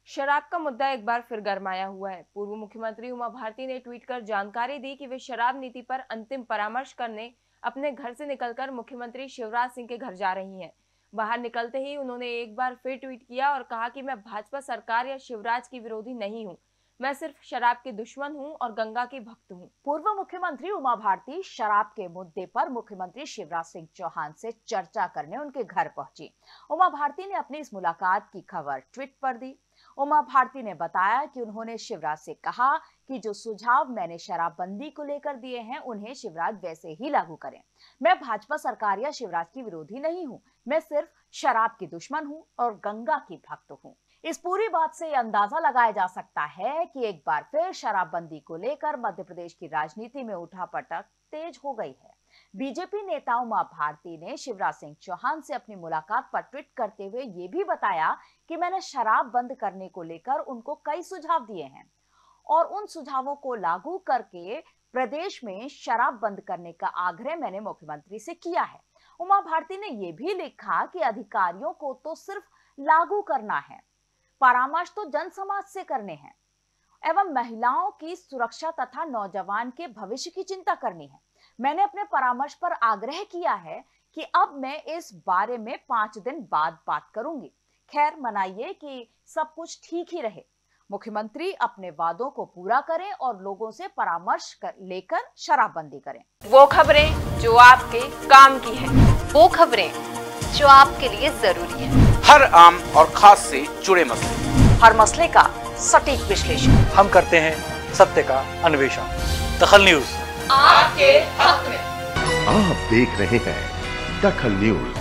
शराब का मुद्दा एक बार फिर गरमाया हुआ है। पूर्व मुख्यमंत्री उमा भारती ने ट्वीट कर जानकारी दी कि वे शराब नीति पर अंतिम परामर्श करने अपने घर से निकलकर मुख्यमंत्री शिवराज सिंह के घर जा रही हैं। बाहर निकलते ही उन्होंने एक बार फिर ट्वीट किया और कहा कि मैं भाजपा सरकार या शिवराज की विरोधी नहीं हूं, मैं सिर्फ शराब की दुश्मन हूं और गंगा की भक्त हूं। पूर्व मुख्यमंत्री उमा भारती शराब के मुद्दे पर मुख्यमंत्री शिवराज सिंह चौहान से चर्चा करने उनके घर पहुंची। उमा भारती ने अपनी इस मुलाकात की खबर ट्वीट पर दी। उमा भारती ने बताया कि उन्होंने शिवराज से कहा कि जो सुझाव मैंने शराबबंदी को लेकर दिए हैं उन्हें शिवराज वैसे ही लागू करें। मैं भाजपा सरकार या शिवराज की विरोधी नहीं हूं, मैं सिर्फ शराब की दुश्मन हूं और गंगा की भक्त हूं। इस पूरी बात से अंदाजा लगाया जा सकता है कि एक बार फिर शराबबंदी को लेकर मध्य प्रदेश की राजनीति में उठापटक तेज हो गई है। बीजेपी नेता उमा भारती ने शिवराज सिंह चौहान से अपनी मुलाकात पर ट्वीट करते हुए ये भी बताया कि मैंने शराब बंद करने को लेकर उनको कई सुझाव दिए हैं और उन सुझावों को लागू करके प्रदेश में शराब बंद करने का आग्रह मैंने मुख्यमंत्री से किया है। उमा भारती ने यह भी लिखा कि अधिकारियों को तो सिर्फ लागू करना है, परामर्श तो जन समाज से करने हैं एवं महिलाओं की सुरक्षा तथा नौजवान के भविष्य की चिंता करनी है। मैंने अपने परामर्श पर आग्रह किया है कि अब मैं इस बारे में 5 दिन बाद बात करूंगी। खैर, मनाइए कि सब कुछ ठीक ही रहे। मुख्यमंत्री अपने वादों को पूरा करें और लोगों से परामर्श लेकर शराबबंदी करें। वो खबरें जो आपके काम की है, वो खबरें जो आपके लिए जरूरी है। हर आम और खास से जुड़े मसले, हर मसले का सटीक विश्लेषण हम करते हैं, सत्य का अन्वेषण। दखल न्यूज आपके हक में। आप देख रहे हैं दखल न्यूज।